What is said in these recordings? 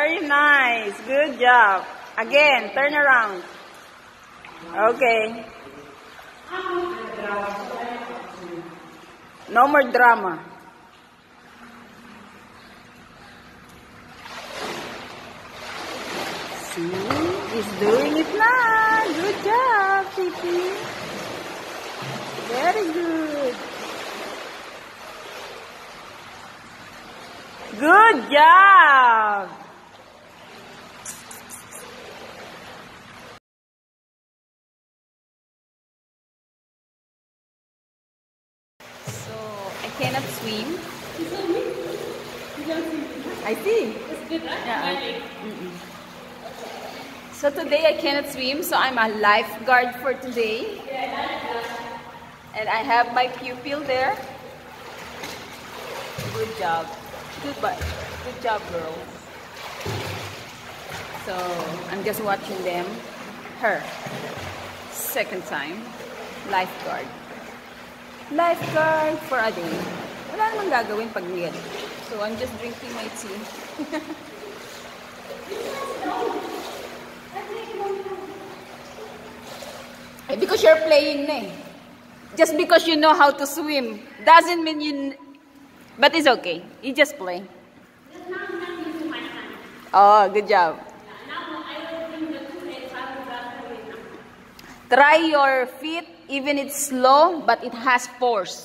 Very nice. Good job. Again, turn around. Okay. No more drama. See, he's doing it now. Good job, Titi. Very good. Good job. So, I cannot swim. I see. It's good, right? Yeah. So today I cannot swim, so I'm a lifeguard for today. And I have my pupil there. Good job. Good job, girls. So I'm just watching them. Her. Second time. Lifeguard. Lifeguard for a day. Wala namang gagawin pag ganyan. So I'm just drinking my tea. Because you're playing na eh. Just because you know how to swim doesn't mean you... But it's okay. You just play. Oh, good job. Try your feet, even it's slow, but it has force.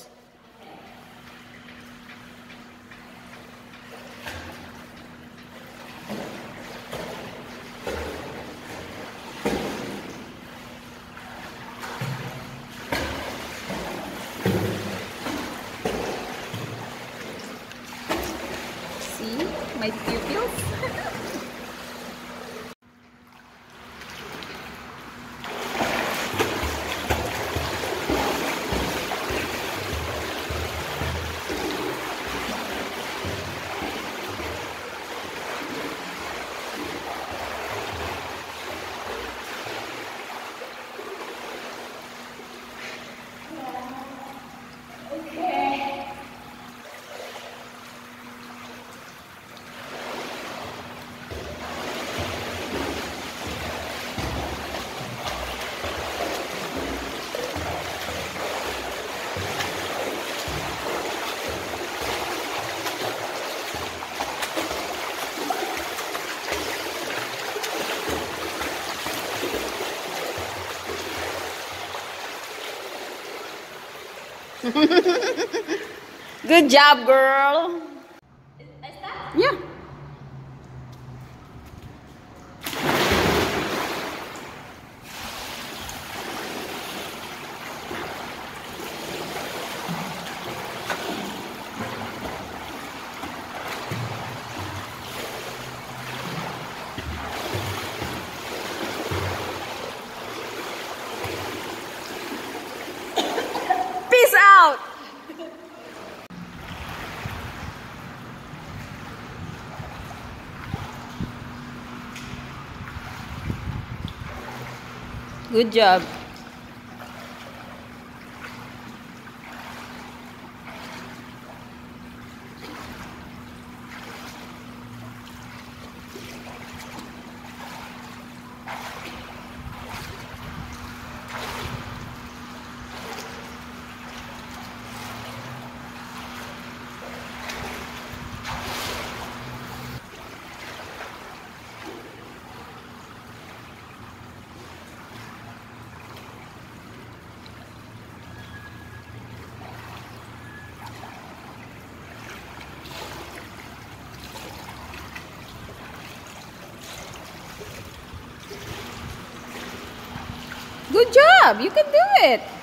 See my pupils? Good job, girl. Yeah. Peace out. Good job. Good job. You can do it.